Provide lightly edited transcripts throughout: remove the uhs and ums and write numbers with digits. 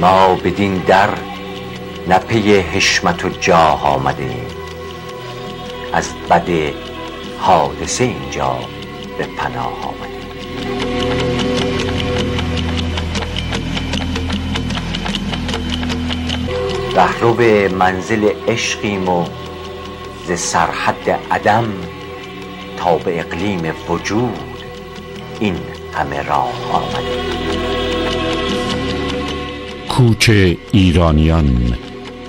ما بدین در نه پی حشمت و جاه آمدیم، از بد حادثه اینجا به پناه آمدیم. رهرو منزل عشقیم و ز سرحد عدم تا به اقلیم وجود این همه راه آمدیم. کوچ ایرانیان.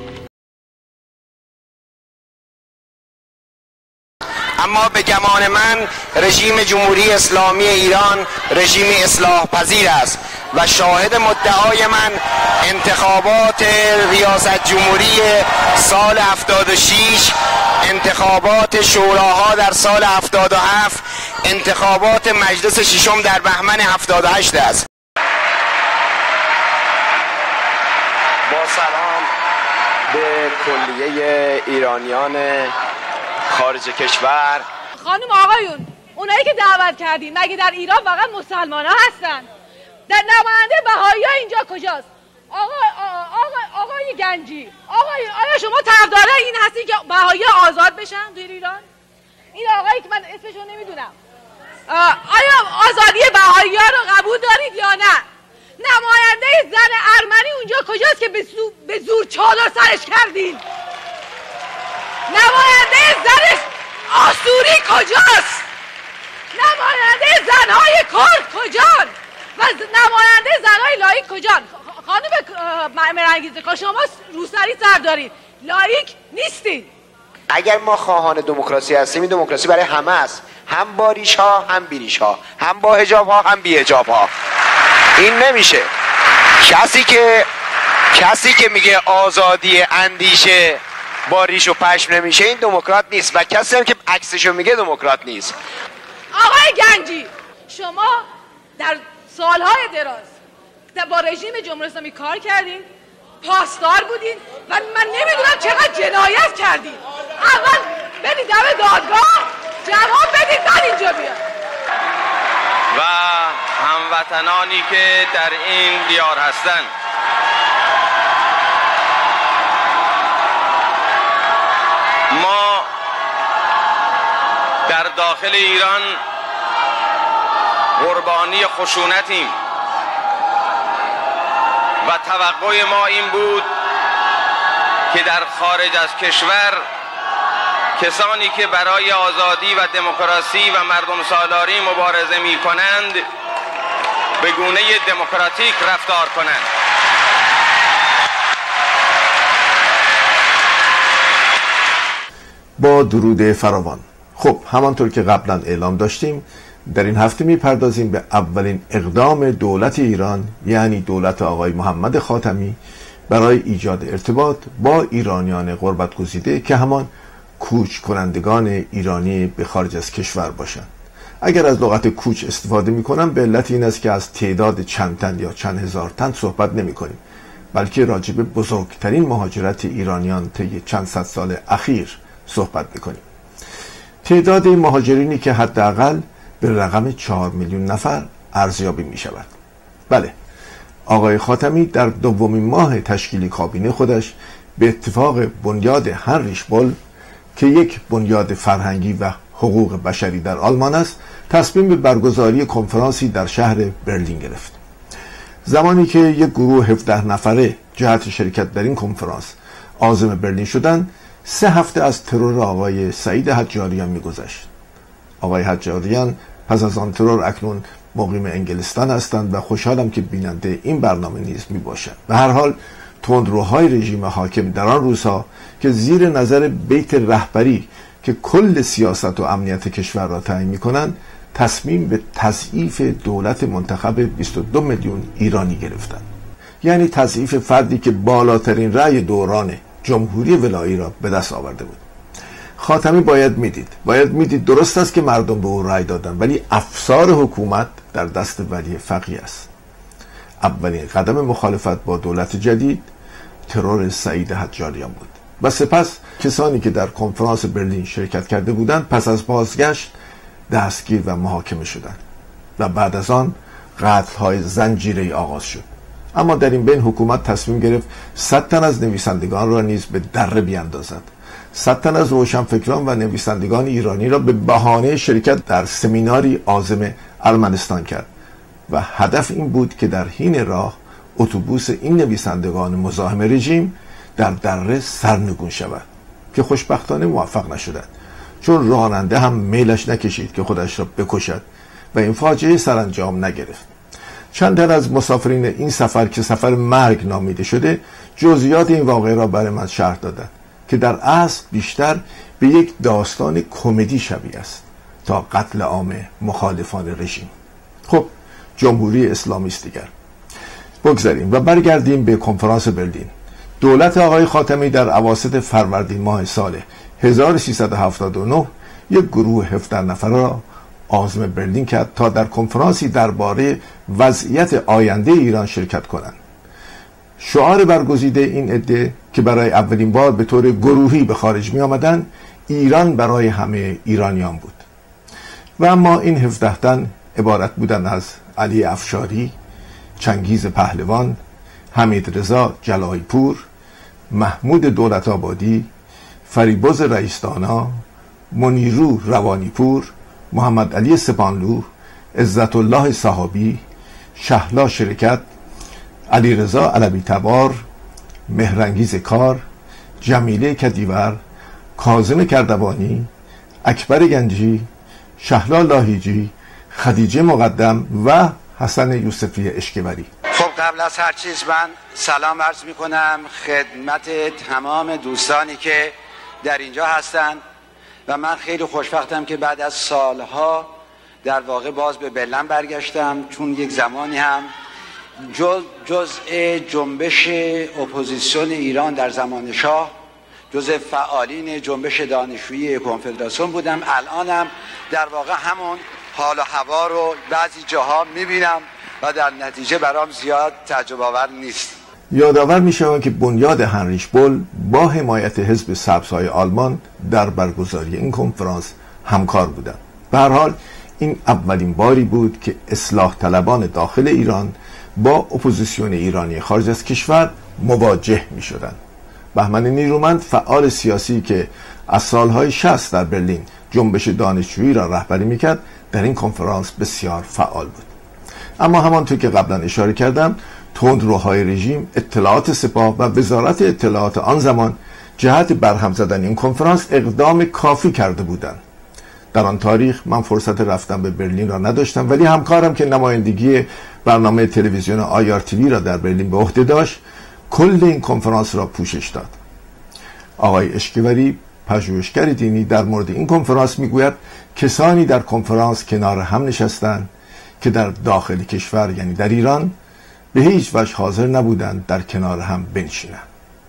اما به گمان من رژیم جمهوری اسلامی ایران رژیم اصلاح پذیر است و شاهد مدعای من انتخابات ریاست جمهوری سال 76، انتخابات شوراها در سال 77، انتخابات مجلس ششم در بهمن 78 است. با سلام به کلیه ایرانیان خارج کشور. خانم آقایون، اونایی که دعوت کردین مگه در ایران فقط مسلمان ها هستن؟ در نماینده بهایی ها اینجا کجاست؟ آقای گنجی، آیا شما طرفدار این هستی که بهایی آزاد بشن در ایران؟ این آقایی که من اسمشو نمیدونم، آیا آزادی بهایی ها رو قبول دارید یا نه؟ نماینده زن ارمنی اونجا کجاست که به زور چادر سرش کردین؟ نماینده زن آسوری کجاست؟ نماینده زنهای کرد کجان؟ و نماینده زنهای لایک کجان؟ خانم مرانگیزه که شما روسری سر دارید، لایک نیستید. اگر ما خواهان دموکراسی هستیم، این دموکراسی برای همه است، هم با ریش ها هم بی ریش ها، هم با حجاب ها هم بی حجاب ها. این نمیشه. کسی که میگه آزادی اندیشه با ریش و پشم نمیشه، این دموکرات نیست، و کسی هم که عکسشو میگه دموکرات نیست. آقای گنجی، شما در سالهای دراز با رژیم جمهوری اسلامی کار کردین، پاسدار بودین و من نمیدونم چقدر جنایت کردین. اول برید دم دادگاه جواب بدید، بعد اینجا بیاد. و هموطنانی که در این دیار هستند، ما در داخل ایران قربانی خشونتیم و توقع ما این بود که در خارج از کشور کسانی که برای آزادی و دموکراسی و مردم سالاری مبارزه می کنند به گونه دموکراتیک رفتار کنند. با درود فراوان. خب همانطور که قبلا اعلام داشتیم، در این هفته میپردازیم به اولین اقدام دولت ایران، یعنی دولت آقای محمد خاتمی، برای ایجاد ارتباط با ایرانیان غربت گزیده که همان کوچ کنندگان ایرانی به خارج از کشور باشند. اگر از لغت کوچ استفاده میکنم به علت این است که از تعداد چند تن یا چند هزار تن صحبت نمی کنیم، بلکه راجع به بزرگترین مهاجرت ایرانیان طی چند صد سال اخیر صحبت میکنیم. تعداد مهاجرینی که حداقل به رقم 4 میلیون نفر ارزیابی می شود. بله، آقای خاتمی در دومین ماه تشکیل کابینه خودش به اتفاق بنیاد هنریش بول که یک بنیاد فرهنگی و حقوق بشری در آلمان است، تصمیم به برگزاری کنفرانسی در شهر برلین گرفت. زمانی که یک گروه 17 نفره جهت شرکت در این کنفرانس عازم برلین شدند، 3 هفته از ترور آقای سعید حجاریان می‌گذشت. آقای حجاریان پس از آن ترور اکنون مقیم انگلستان هستند و خوشحالم که بیننده این برنامه نیز میباشند. به هر حال تندروهای رژیم حاکم در آن روزها که زیر نظر بیت رهبری که کل سیاست و امنیت کشور را تعیین می‌کنند، تصمیم به تضعیف دولت منتخب 22 میلیون ایرانی گرفتند. یعنی تضعیف فردی که بالاترین رأی دوران جمهوری ولایی را به دست آورده بود. خاتمی باید میدید درست است که مردم به او رأی دادن، ولی افسار حکومت در دست ولی فقیه است. اولین قدم مخالفت با دولت جدید ترور سعید حجاریان بود و سپس کسانی که در کنفرانس برلین شرکت کرده بودند پس از بازگشت دستگیر و محاکمه شدند و بعد از آن قتل‌های زنجیره‌ای آغاز شد. اما در این بین حکومت تصمیم گرفت 100 تن از نویسندگان را نیز به دره بیاندازد. 100 تن از روشنفکران و نویسندگان ایرانی را به بهانه شرکت در سمیناری عازم ارمنستان کرد و هدف این بود که در حین راه اتوبوس این نویسندگان مزاحم رژیم در دره سرنگون شود که خوشبختانه موفق نشدند، چون راننده هم میلش نکشید که خودش را بکشد و این فاجعه سرانجام نگرفت. چند تن از مسافرین این سفر که سفر مرگ نامیده شده جزئیات این واقعه را برای من شرح دادند که در اصل بیشتر به یک داستان کمدی شبیه است تا قتل عام مخالفان رژیم. خب جمهوری اسلامی است دیگر. بگذاریم و برگردیم به کنفرانس برلین. دولت آقای خاتمی در اواسط فروردین ماه سال 1379 یک گروه 17 نفره را عازم برلین کرد تا در کنفرانسی درباره وضعیت آینده ایران شرکت کنند. شعار برگزیده این عده که برای اولین بار به طور گروهی به خارج می آمدند ایران برای همه ایرانیان بود. و اما این 17 تن عبارت بودند از علی افشاری، چنگیز پهلوان، حمید رضا جلایی پور، محمود دولت آبادی، فریبرز رئیسدانا، منیرو روانی پور، محمد علی سپانلو، عزت الله صحابی، شهلا شرکت، علی رضا علوی تبار، مهرانگیز کار، جمیله کدیور، کاظم کردوانی، اکبر گنجی، شهلا لاهیجی، خدیجه مقدم و حسن یوسفی اشکوری. خب قبل از هر چیز من سلام عرض می کنم خدمت تمام دوستانی که در اینجا هستند و من خیلی خوشبختم که بعد از سالها در واقع باز به برلین برگشتم، چون یک زمانی هم جزء جنبش اپوزیسیون ایران در زمان شاه، جزء فعالین جنبش دانشجویی کنفدراسیون بودم. الانم در واقع همون حال و هوا رو بعضی جاها میبینم و در نتیجه برام زیاد تعجب آور نیست. یادآور میشوم که بنیاد هنریش بول با حمایت حزب سبزهای آلمان در برگزاری این کنفرانس همکار بودند. به هر حال این اولین باری بود که اصلاح طلبان داخل ایران با اپوزیسیون ایرانی خارج از کشور مواجه می شدند. بهمن نیرومند فعال سیاسی که از سالهای 60 در برلین جنبش دانشجویی را رهبری میکرد در این کنفرانس بسیار فعال بود. اما همانطور که قبلا اشاره کردم تندروهای رژیم، اطلاعات سپاه و وزارت اطلاعات آن زمان جهت برهم زدن این کنفرانس اقدام کافی کرده بودند. در آن تاریخ من فرصت رفتن به برلین را نداشتم، ولی همکارم که نمایندگی برنامه تلویزیون IRTV را در برلین به عهده داشت کل این کنفرانس را پوشش داد. آقای اشکوری پژوهشگر دینی در مورد این کنفرانس میگوید کسانی در کنفرانس کنار هم نشستند که در داخل کشور یعنی در ایران به هیچ وجه حاضر نبودند در کنار هم بنشینند.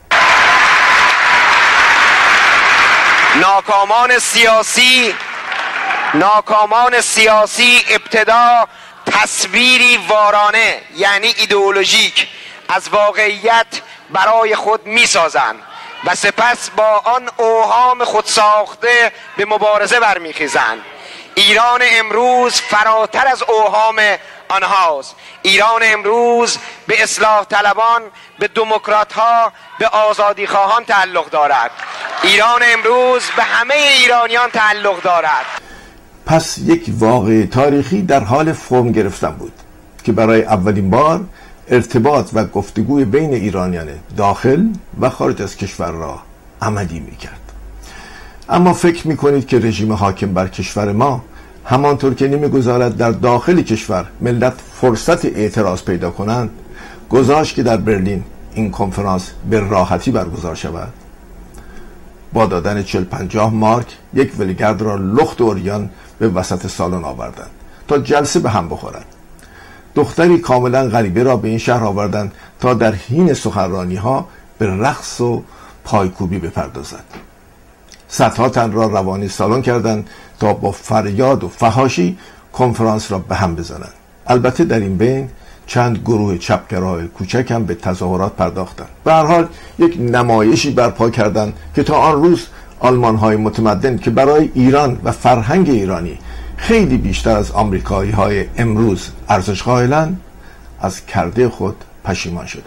ناکامان سیاسی ابتدا تصویری وارانه یعنی ایدئولوژیک از واقعیت برای خود میسازند و سپس با آن اوهام خود ساخته به مبارزه برمیخیزند. ایران امروز فراتر از اوهام آنهاست. ایران امروز به اصلاح طلبان، به دموکرات ها، به آزادی خواهان تعلق دارد. ایران امروز به همه ایرانیان تعلق دارد. پس یک واقعه تاریخی در حال فرم گرفتن بود که برای اولین بار ارتباط و گفتگوی بین ایرانیان داخل و خارج از کشور را عملی میکرد. اما فکر میکنید که رژیم حاکم بر کشور ما همانطور که نمیگذارد در داخل کشور ملت فرصت اعتراض پیدا کنند گذاشت که در برلین این کنفرانس به راحتی برگزار شود؟ با دادن 40-50 مارک یک ولگرد را لخت اوریان به وسط سالن آوردند تا جلسه به هم بخورد. دختری کاملا غریبه را به این شهر آوردند تا در حین سخنرانی ها به رقص و پایکوبی بپردازد. صدها تن را روانه سالن کردند تا با فریاد و فحاشی کنفرانس را به هم بزنند. البته در این بین چند گروه چپگراهای کوچک هم به تظاهرات پرداختند. به هر حال یک نمایشی برپا کردند که تا آن روز آلمان‌های متمدن که برای ایران و فرهنگ ایرانی خیلی بیشتر از آمریکایی‌های امروز ارزش قائلند از کرده خود پشیمان شده.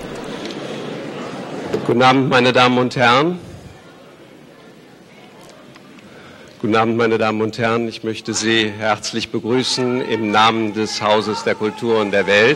Guten Abend, meine Damen und Herren. Guten Abend, meine Damen und Herren. Ich möchte Sie herzlich begrüßen im Namen des Hauses der Kultur und der Welt.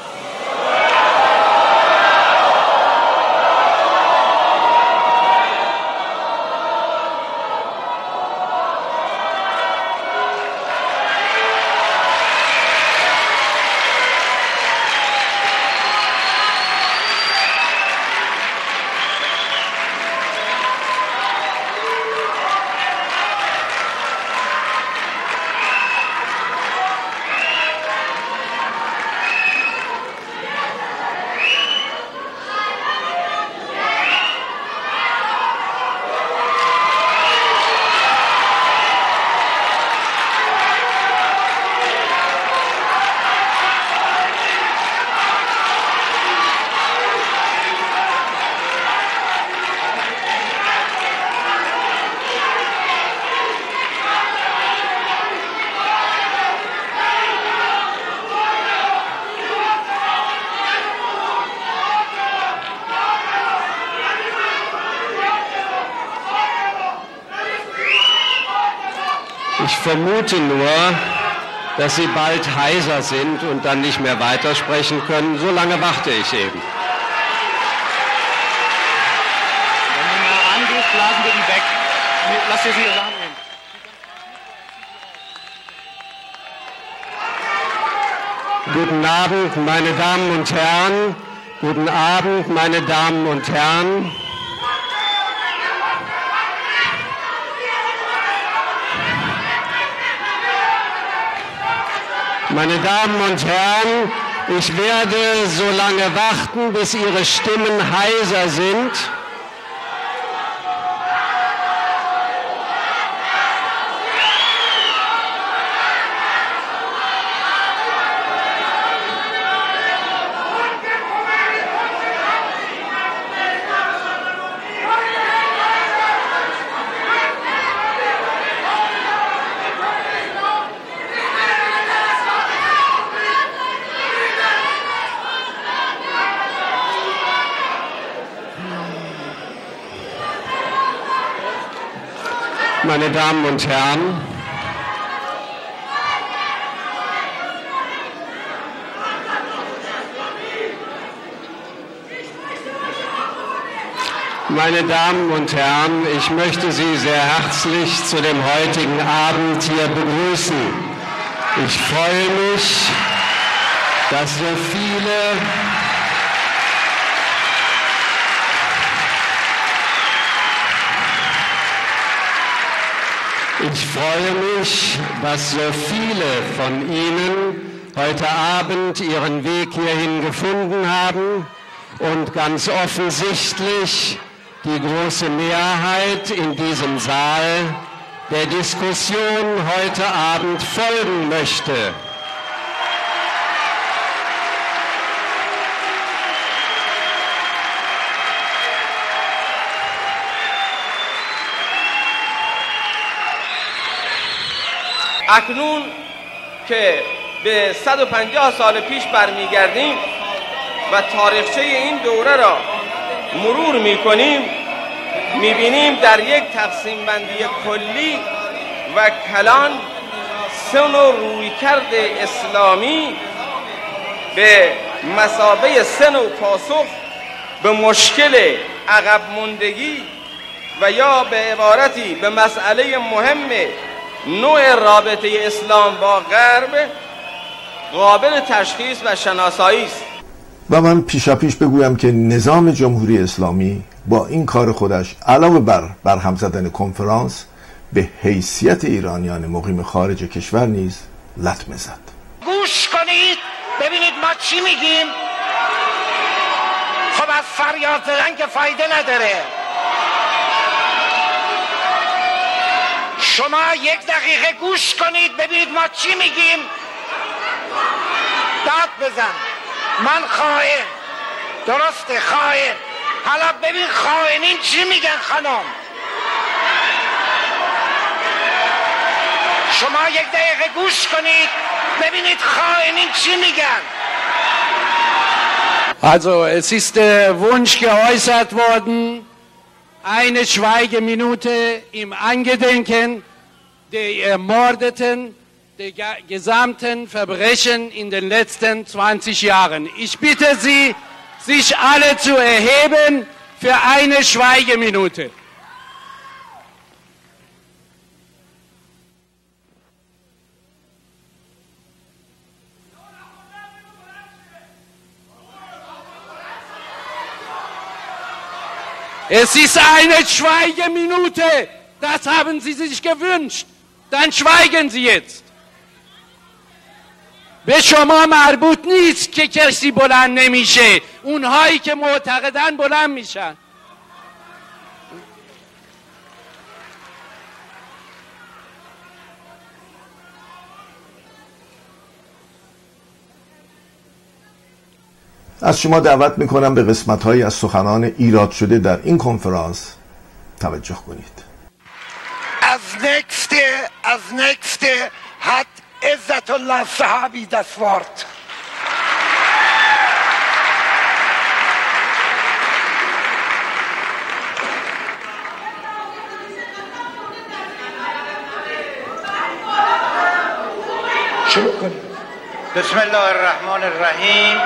Ich vermute nur, dass Sie bald heiser sind und dann nicht mehr weitersprechen können. So lange warte ich eben. Wenn du nah rangehst, blasen wir die weg. Lass dir sie sagen. Guten Abend, meine Damen und Herren. Guten Abend, meine Damen und Herren. Meine Damen und Herren, ich werde so lange warten, bis Ihre Stimmen heiser sind. Meine Damen und Herren, meine Damen und Herren, ich möchte Sie sehr herzlich zu dem heutigen Abend hier begrüßen. Ich freue mich, dass so viele von Ihnen heute Abend ihren Weg hierhin gefunden haben und ganz offensichtlich die große Mehrheit in diesem Saal der Diskussion heute Abend folgen möchte. اکنون که به 150 سال پیش برمیگردیم و تاریخچه این دوره را مرور میکنیم، میبینیم در یک تقسیم بندی کلی و کلان سه نوع رویکرد اسلامی به مثابه سه نوع پاسخ به مشکل عقب ماندگی و یا به عبارتی به مسئله مهم نوع رابطه اسلام با غرب قابل تشخیص و شناسایی است. و من پیشاپیش بگویم که نظام جمهوری اسلامی با این کار خودش علاوه بر برهم زدن کنفرانس به حیثیت ایرانیان مقیم خارج کشور نیز لطمه زد. گوش کنید ببینید ما چی میگیم. خب از فریاد زدن که فایده نداره. شما یک دقیقه گوش کنید ببینید ما چی میگیم. داد بزن من خائن، درسته خائن. حالا ببین خائنین چی میگن خانم. شما یک دقیقه گوش کنید ببینید خائنین چی میگن. Also es ist der Wunsch geäußert worden, eine Schweigeminute im Angedenken der Ermordeten, der gesamten Verbrechen in den letzten 20 Jahren. Ich bitte Sie, sich alle zu erheben für eine Schweigeminute. Es ist eine Schweigeminute. Das haben Sie sich gewünscht. Dann schweigen Sie jetzt. به شما مربوط نیست که کسی بلند نمیشه. اونهایی که معتقدن بلند میشن. از شما دعوت میکنم به قسمت‌هایی از سخنان ایراد شده در این کنفرانس توجه کنید. از nächste hat Izzatullah Sahabi das Wort. بسم الله الرحمن الرحیم.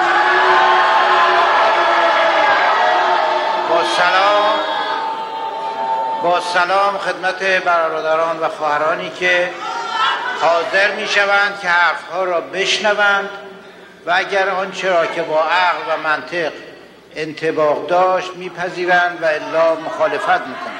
با سلام خدمت برادران و خواهرانی که حاضر می شوند که حرفها را بشنوند و اگر آنچه را که با عقل و منطق انطباق داشت میپذیرند و الا مخالفت میکنند.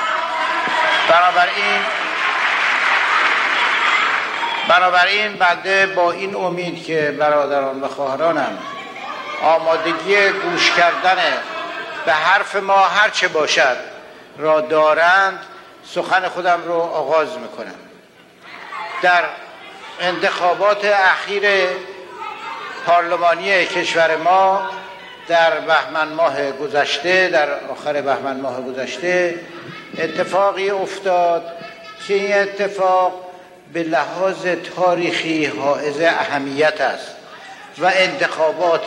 بنابراین بنده با این امید که برادران و خواهرانم آمادگی گوش کردن به حرف ما هرچه باشد را دارند سخن خودم رو آغاز میکنم. در انتخابات اخیر پارلمانی کشور ما در آخر بهمن ماه گذشته اتفاقی افتاد که این اتفاق به لحاظ تاریخی حائز اهمیت است و انتخابات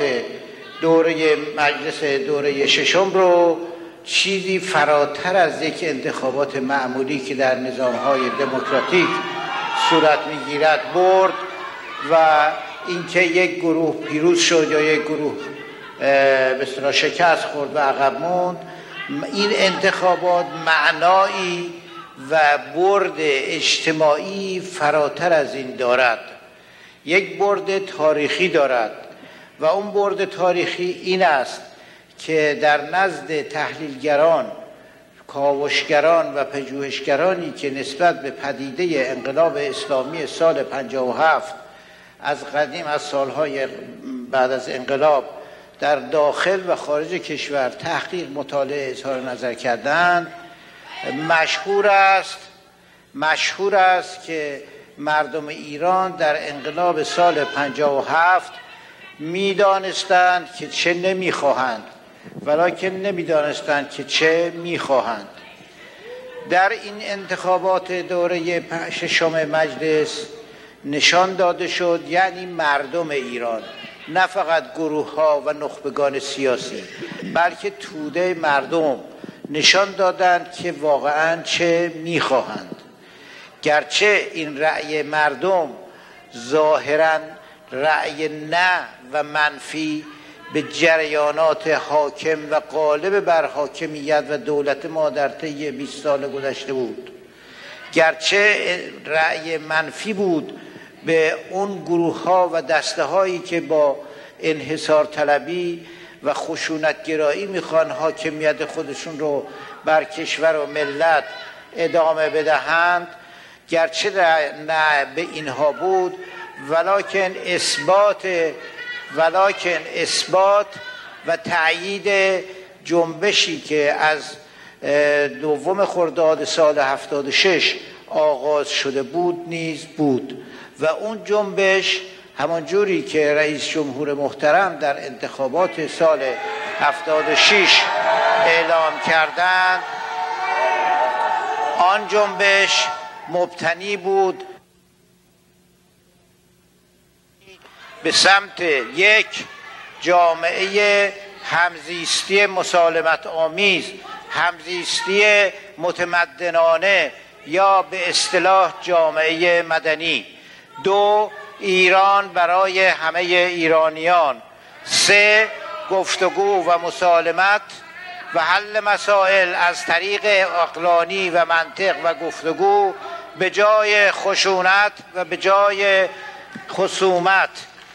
مجلس دوره ششم رو چیزی فراتر از یک انتخابات معمولی که در نظام‌های دموکراتیک صورت می‌گیرد برد و اینکه یک گروه پیروز شد یا یک گروه به اصطلاح شکست خورد و عقب موند، این انتخابات معنایی و برد اجتماعی فراتر از این دارد. یک برد تاریخی دارد و اون برد تاریخی این است که در نزد تحلیلگران، کاوشگران و پژوهشگرانی که نسبت به پدیده انقلاب اسلامی سال 57 از قدیم از سالهای بعد از انقلاب در داخل و خارج کشور تحقیق، مطالعه، اظهار نظر کردند، مشهور است که مردم ایران در انقلاب سال 57 میدانستند که چه نمیخواهند ولکن نمیدانستند که چه میخواهند. در این انتخابات دوره ششم مجلس نشان داده شد، یعنی مردم ایران، نه فقط گروه ها و نخبگان سیاسی بلکه توده مردم نشان دادند که واقعا چه میخواهند. گرچه این رأی مردم ظاهراً رأی نه و منفی به جریانات حاکم و غالب بر حاکمیت و دولت ما در طی 20 سال گذشته بود، گرچه رأی منفی بود به اون گروه ها و دسته هایی که با انحصار طلبی و خشونتگرایی میخوان حاکمیت خودشون رو بر کشور و ملت ادامه بدهند، گرچه نه به اینها بود ولکن اثبات و تأیید جنبشی که از 2 خرداد سال 76 آغاز شده بود نیز بود و اون جنبش همان جوری که رئیس جمهور محترم در انتخابات سال 76 اعلام کردند، آن جنبش مبتنی بود به سمت یک جامعه همزیستی مسالمت آمیز، همزیستی متمدنانه یا به اصطلاح جامعه مدنی. 2. ایران برای همه ایرانیان. 3. گفتگو و مسالمت و حل مسائل از طریق عقلانی و منطق و گفتگو به جای خشونت و به جای خصومت.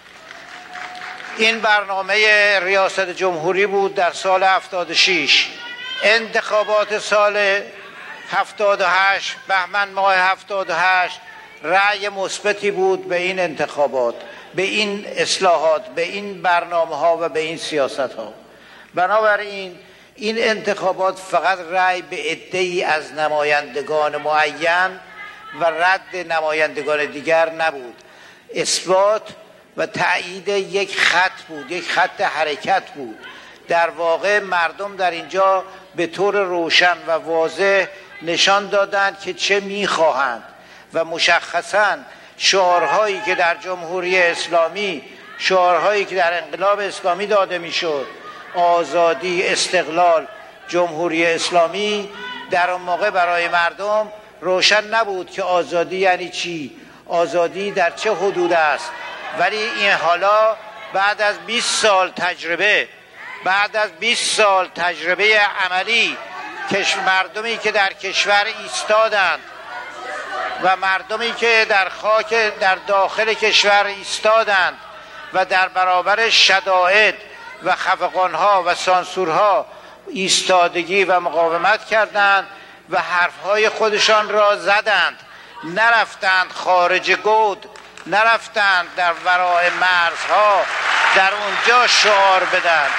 این برنامه ریاست جمهوری بود در سال 76. انتخابات سال 78 بهمن ماه 78 رأی مثبتی بود به این انتخابات، به این اصلاحات، به این برنامه ها و به این سیاست ها. بنابراین این انتخابات فقط رأی به عده‌ای از نمایندگان معین و رد نمایندگان دیگر نبود، اثبات و تأیید یک خط بود، یک خط حرکت بود. در واقع مردم در اینجا به طور روشن و واضح نشان دادند که چه میخواهند و مشخصاً شعارهایی که در جمهوری اسلامی، شعارهایی که در انقلاب اسلامی داده میشد، آزادی، استقلال، جمهوری اسلامی، در اون موقع برای مردم روشن نبود که آزادی یعنی چی، آزادی در چه حدود است. ولی این حالا بعد از 20 سال تجربه، بعد از 20 سال تجربه عملی، مردمی که در کشور ایستادند و مردمی که در خاک در داخل کشور ایستادند و در برابر شدائد و خفقانها و سانسورها ایستادگی و مقاومت کردند و حرفهای خودشان را زدند، نرفتند خارج گود، نرفتند در ورای مرزها در اونجا شعار بدن.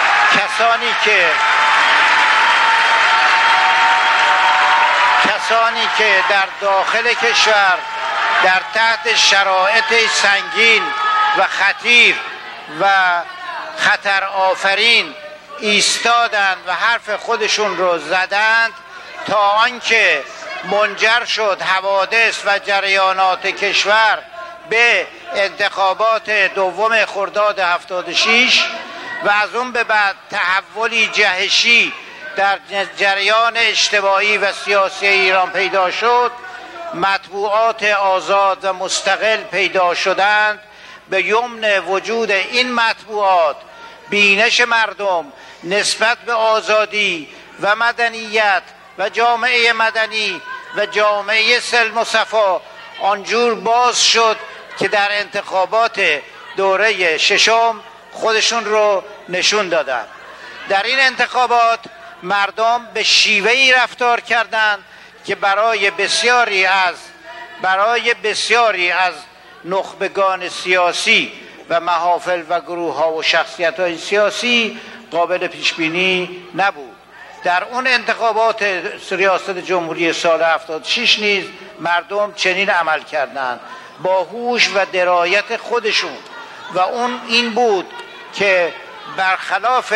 کسانی که در داخل کشور در تحت شرایط سنگین و خطیر و خطر آفرین ایستادند و حرف خودشون رو زدند تا آنکه منجر شد حوادث و جریانات کشور به انتخابات 2 خرداد 76 و از اون به بعد تحولی جهشی در جریان اجتماعی و سیاسی ایران پیدا شد. مطبوعات آزاد و مستقل پیدا شدند. به یمن وجود این مطبوعات بینش مردم نسبت به آزادی و مدنیت و جامعه مدنی و جامعه سلم و صفا آنجور باز شد که در انتخابات دوره 6 خودشون رو نشون دادند. در این انتخابات مردم به شیوهی رفتار کردند که برای بسیاری از نخبگان سیاسی و محافل و گروه ها و شخصیت های سیاسی قابل پیش بینی نبود. در اون انتخابات ریاست جمهوری سال 76 نیز مردم چنین عمل کردند با هوش و درایت خودشون و اون این بود که برخلاف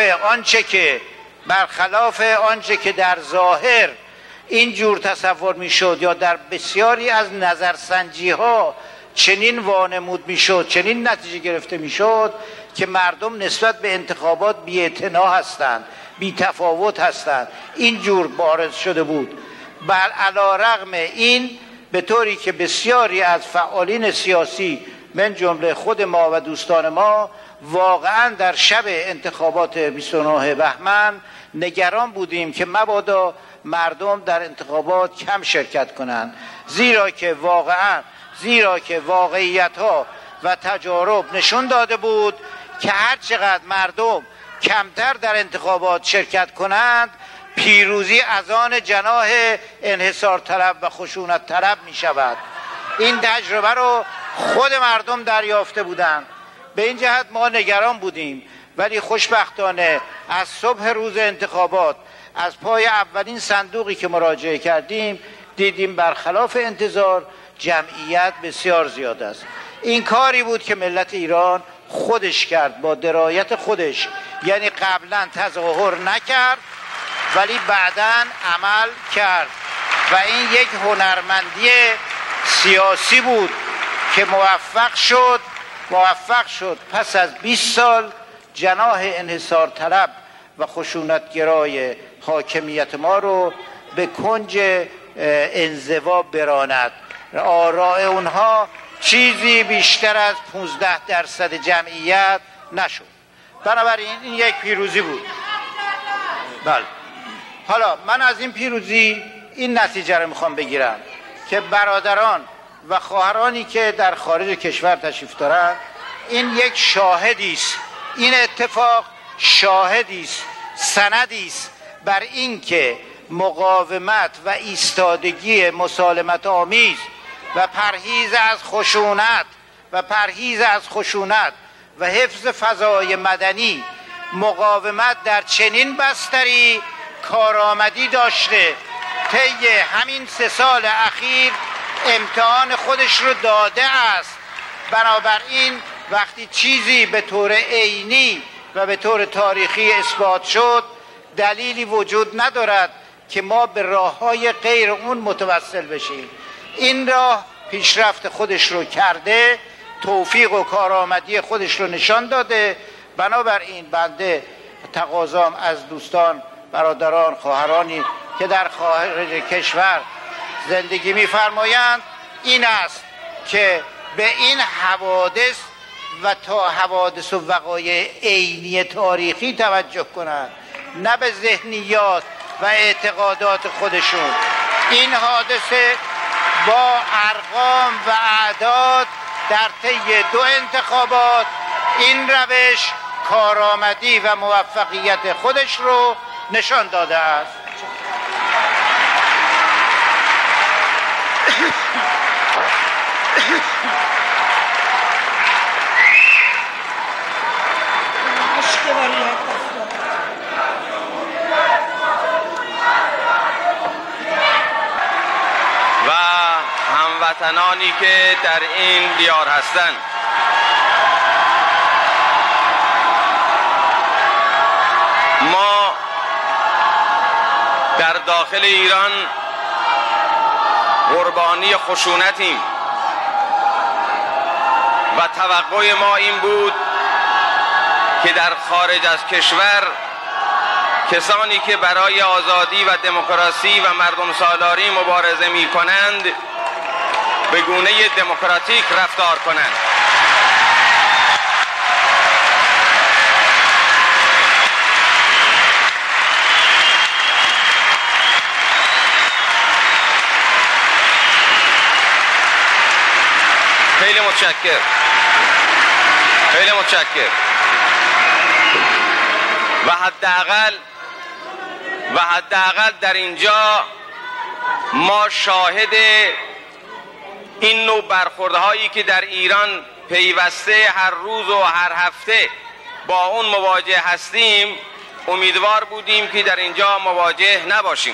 آنچه که در ظاهر اینجور تصور میشد یا در بسیاری از نظرسنجی ها چنین وانمود میشد، چنین نتیجه گرفته میشد که مردم نسبت به انتخابات بی‌اعتنا هستند، بی تفاوت هستند، اینجور بارز شده بود. بر علی‌رغم این به طوری که بسیاری از فعالین سیاسی من جمله خود ما و دوستان ما واقعا در شب انتخابات 29 بهمن نگران بودیم که مبادا مردم در انتخابات کم شرکت کنند، زیرا که واقعیت ها و تجارب نشون داده بود که هر چقدر مردم کمتر در انتخابات شرکت کنند پیروزی از آن جناح انحصار طلب و خشونت طلب می شود. این تجربه رو خود مردم دریافته بودند. به این جهت ما نگران بودیم، ولی خوشبختانه از صبح روز انتخابات از پای اولین صندوقی که مراجعه کردیم دیدیم برخلاف انتظار جمعیت بسیار زیاد است. این کاری بود که ملت ایران خودش کرد با درایت خودش، یعنی قبلا تظاهر نکرد ولی بعداً عمل کرد و این یک هنرمندی سیاسی بود که موفق شد پس از 20 سال جناح انحصار طلب و خشونتگرای حاکمیت ما رو به کنج انزوا براند. آراء اونها چیزی بیشتر از 15% جمعیت نشد. بنابراین این یک پیروزی بود. بله. حالا من از این پیروزی این نتیجه رو میخوام بگیرم که برادران و خواهرانی که در خارج کشور تشریف دارند، این یک شاهدی است، این اتفاق شاهدی است، سندی است بر این که مقاومت و ایستادگی مسالمت آمیز و پرهیز از خشونت و حفظ فضای مدنی، مقاومت در چنین بستری کارآمدی داشته. طی همین 3 سال اخیر امتحان خودش رو داده است. بنابراین وقتی چیزی به طور عینی و به طور تاریخی اثبات شد، دلیلی وجود ندارد که ما به راه‌های غیر اون متوسل بشیم. این راه پیشرفت خودش رو کرده، توفیق و کارآمدی خودش رو نشان داده. بنابراین بنده تقاضام از دوستان، برادران، خواهرانی که در خارج کشور زندگی می‌فرمایند این است که به این حوادث و وقایع عینی تاریخی توجه کنند، نه به ذهنیات و اعتقادات خودشون. این حادثه با ارقام و اعداد در طی 2 انتخابات این روش کارآمدی و موفقیت خودش رو نشان داده است. و هموطنانی که در این دیار هستند، ما در داخل ایران قربانی خشونتیم و توقع ما این بود که در خارج از کشور کسانی که برای آزادی و دموکراسی و مردم سالاری مبارزه می کنند به گونه دموکراتیک رفتار کنند. خیلی متشکر. و حداقل در اینجا ما شاهد این نوع برخوردهایی که در ایران پیوسته هر روز و هر هفته با اون مواجه هستیم، امیدوار بودیم که در اینجا مواجه نباشیم.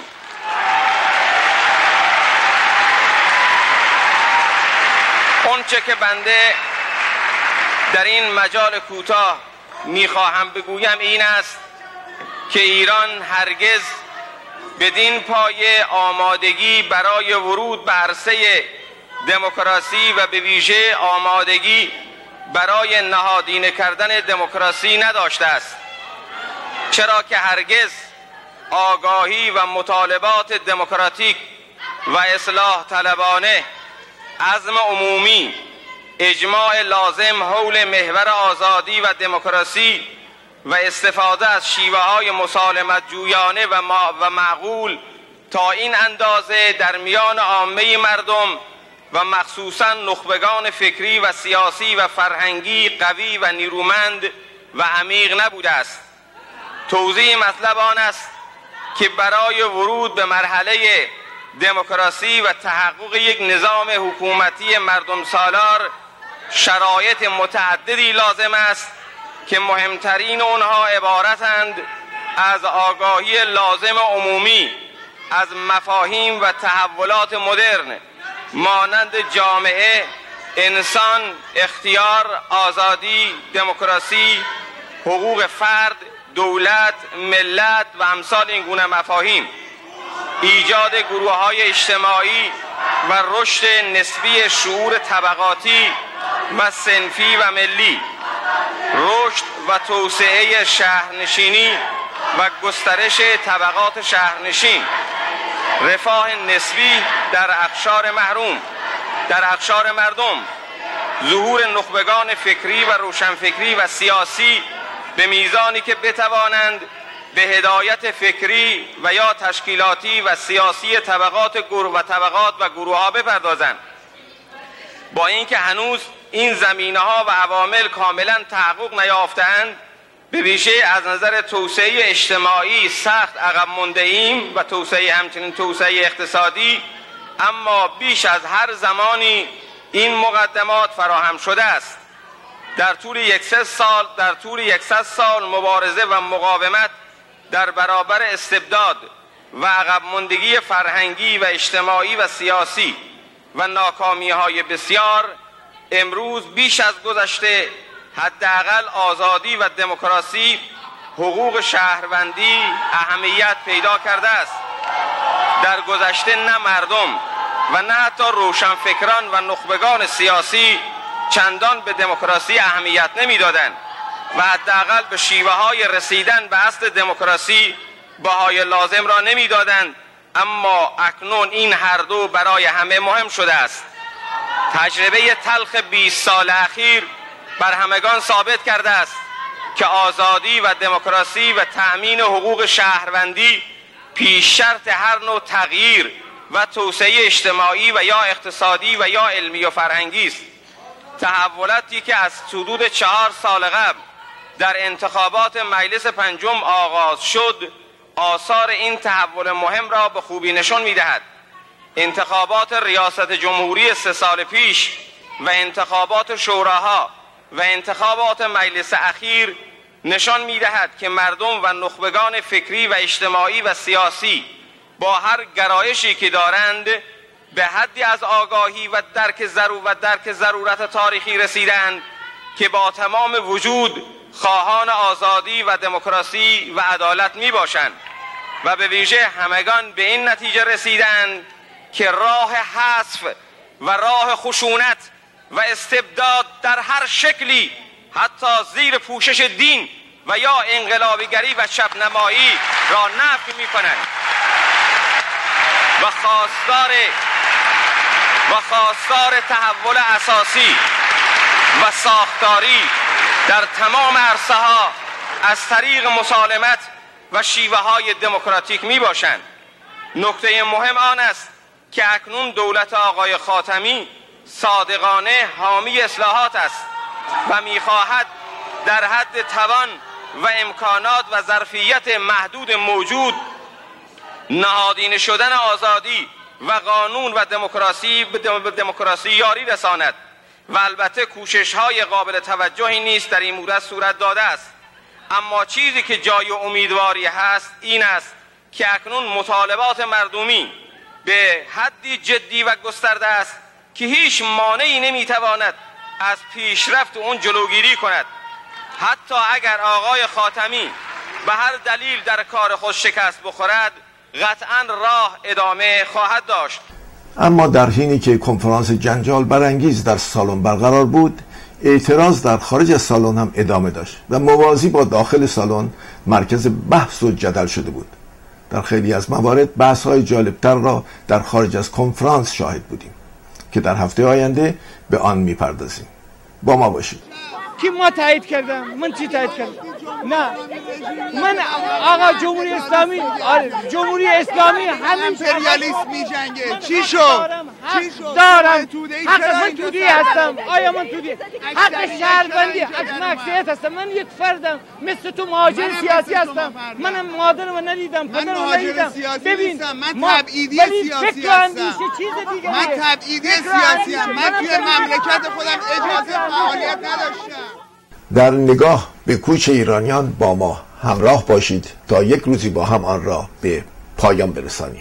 اونچه که بنده در این مجال کوتاه میخواهم بگویم این است که ایران هرگز بدین پایه آمادگی برای ورود به عرصه دموکراسی و به ویژه آمادگی برای نهادینه کردن دموکراسی نداشته است، چرا که هرگز آگاهی و مطالبات دموکراتیک و اصلاح طلبانه، عزم عمومی، اجماع لازم حول محور آزادی و دموکراسی و استفاده از شیوه‌های مسالمت جویانه و معقول تا این اندازه در میان عامه مردم و مخصوصاً نخبگان فکری و سیاسی و فرهنگی قوی و نیرومند و عمیق نبوده است. توضیح مطلب آن است که برای ورود به مرحله دموکراسی و تحقق یک نظام حکومتی مردم سالار شرایط متعددی لازم است که مهمترین آنها عبارتند از آگاهی لازم عمومی از مفاهیم و تحولات مدرن مانند جامعه، انسان، اختیار، آزادی، دموکراسی، حقوق فرد، دولت، ملت و امثال این گونه مفاهیم، ایجاد گروه‌های اجتماعی و رشد نسبی شعور طبقاتی و صنفی و ملی، رشد و توسعه شهرنشینی و گسترش طبقات شهرنشین، رفاه نسبی در اقشار مردم، ظهور نخبگان فکری و روشنفکری و سیاسی به میزانی که بتوانند به هدایت فکری و یا تشکیلاتی و سیاسی طبقات و گروه‌ها بپردازند. با اینکه هنوز این زمینه‌ها و عوامل کاملا تحقق نیافتند، به ویژه از نظر توسعه اجتماعی سخت عقب مانده ایم و همچنین توسعه اقتصادی، اما بیش از هر زمانی این مقدمات فراهم شده است. در طول 100 سال مبارزه و مقاومت در برابر استبداد و عقب ماندگی فرهنگی و اجتماعی و سیاسی و ناکامی‌های بسیار، امروز بیش از گذشته حداقل آزادی و دموکراسی، حقوق شهروندی اهمیت پیدا کرده است. در گذشته نه مردم و نه حتی روشنفکران و نخبگان سیاسی چندان به دموکراسی اهمیت نمیدادند و حداقل به شیوه‌های رسیدن به اصل دموکراسی بهای لازم را نمیدادند. اما اکنون این هر دو برای همه مهم شده است. تجربه تلخ 20 سال اخیر بر همگان ثابت کرده است که آزادی و دموکراسی و تأمین حقوق شهروندی پیش شرط هر نوع تغییر و توسعه اجتماعی و یا اقتصادی و یا علمی و فرهنگی است. تحولاتی که از حدود 4 سال قبل در انتخابات مجلس پنجم آغاز شد، آثار این تحول مهم را به خوبی نشان می‌دهد. انتخابات ریاست جمهوری 3 سال پیش و انتخابات شوراها و انتخابات مجلس اخیر نشان می‌دهد که مردم و نخبگان فکری و اجتماعی و سیاسی با هر گرایشی که دارند به حدی از آگاهی و درک ضرورت تاریخی رسیدند که با تمام وجود خواهان آزادی و دموکراسی و عدالت می باشند و به ویژه همگان به این نتیجه رسیدند که راه حذف و راه خشونت و استبداد در هر شکلی، حتی زیر پوشش دین و یا انقلابیگری و چپ‌نمایی را نفی می کنند و خواستار تحول اساسی و ساختاری در تمام عرصه‌ها از طریق مسالمت و شیوه‌های دموکراتیک می باشند. نکته مهم آن است که اکنون دولت آقای خاتمی صادقانه حامی اصلاحات است و می‌خواهد در حد توان و امکانات و ظرفیت محدود موجود نهادینه شدن آزادی و قانون و دموکراسی یاری رساند و البته کوشش‌های قابل توجهی نیست در این مورد صورت داده است. اما چیزی که جای امیدواری هست این است که اکنون مطالبات مردمی به حدی جدی و گسترده است که هیچ مانعی نمیتواند از پیشرفت اون جلوگیری کند. حتی اگر آقای خاتمی به هر دلیل در کار خود شکست بخورد، قطعا راه ادامه خواهد داشت. اما در حینی که کنفرانس جنجال برانگیز در سالن برقرار بود، اعتراض در خارج از سالن هم ادامه داشت و موازی با داخل سالن مرکز بحث و جدل شده بود. در خیلی از موارد بحث‌های جالبتر را در خارج از کنفرانس شاهد بودیم که در هفته آینده به آن می‌پردازیم. با ما باشید. کی ما تایید کردم؟ من چی تایید کردم؟ نه، من آقا جمهوری اسلامی، جمهوری اسلامی همین امپریالیسم می‌جنگه. چی شد؟ دارم حق من تودی هستم. آیا من تودی حق شهروندی از مکسیت هستم؟ من یک فردم مثل تو، مهاجر سیاسی هستم. منم مادرم ندیدم، پدرم ندیدم. ببین من تبعیدی سیاسی هستم. من تبعیدی سیاسی هستم. من توی مملکت خودم اجازه فعالیت نداشتم. در نگاه به کوچ ایرانیان با ما همراه باشید تا یک روزی با هم آن را به پایان برسانیم.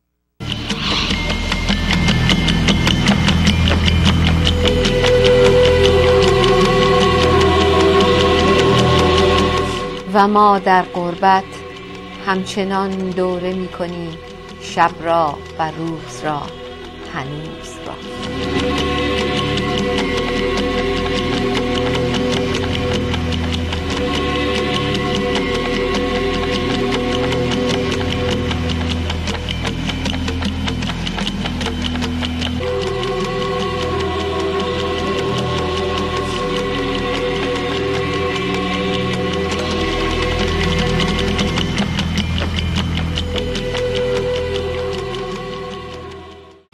و ما در غربت همچنان دوره می‌کنیم شب را و روز را هنوز را.